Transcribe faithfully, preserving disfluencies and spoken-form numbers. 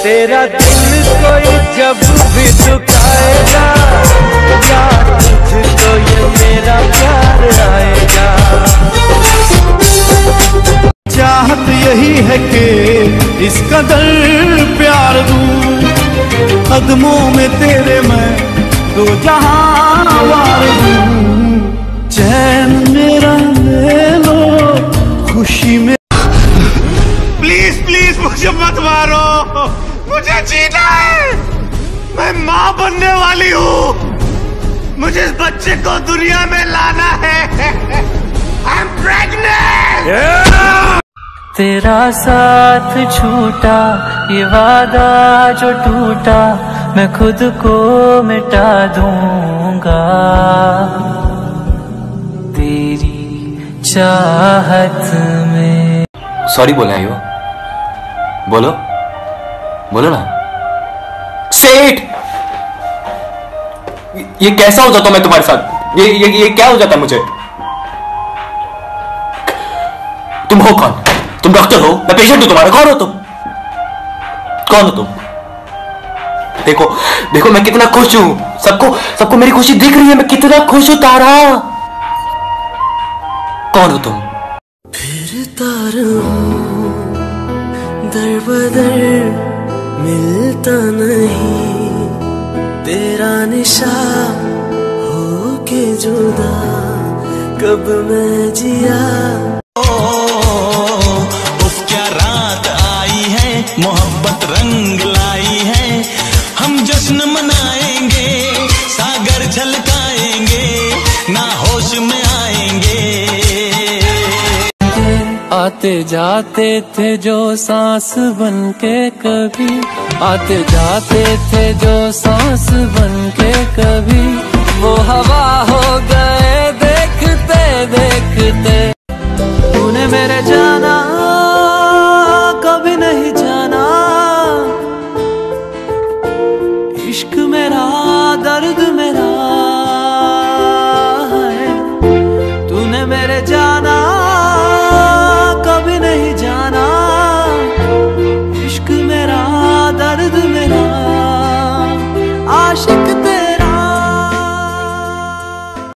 तेरा दिल कोई जब भी दुखाएगा, यार तुझको ये मेरा प्यार आएगा। चाहत यही है कि इस कदर प्यार दूं, कदमों में तेरे मैं दो जहां वार दूं। चैन मेरा ले लो, खुशी में। प्लीज प्लीज मुझे मत मारो, मुझे जीना है। मैं माँ बनने वाली हूँ, मुझे इस बच्चे को दुनिया में लाना है। I'm pregnant! yeah! तेरा साथ छूटा, ये वादा जो टूटा, मैं खुद को मिटा दूंगा। तेरी चाहत में। सॉरी बोला है यो, बोलो बोलो ना। सेठ, ये कैसा हो जाता मैं तुम्हारे साथ? ये ये ये क्या हो जाता मुझे? तुम हो कौन? तुम डॉक्टर हो? मैं पेशेंट हूं तुम्हारा। कौन हो तुम? कौन हो तुम? देखो देखो मैं कितना खुश हूं, सबको सबको मेरी खुशी दिख रही है, मैं कितना खुश हूं तारा। कौन हो तुम? फिरता रहूं दर बदर, मिलता नहीं तेरा निशा, हो के जुदा कब मैं जिया। उफ क्या रात आई है, मोहब्बत रंग लाई है। हम जश्न मनाएंगे, सागर झलकाएंगे, ना होश में आएंगे। आते जाते थे जो सांस बनके कभी, आते जाते थे जो सांस बनके कभी, वो हवा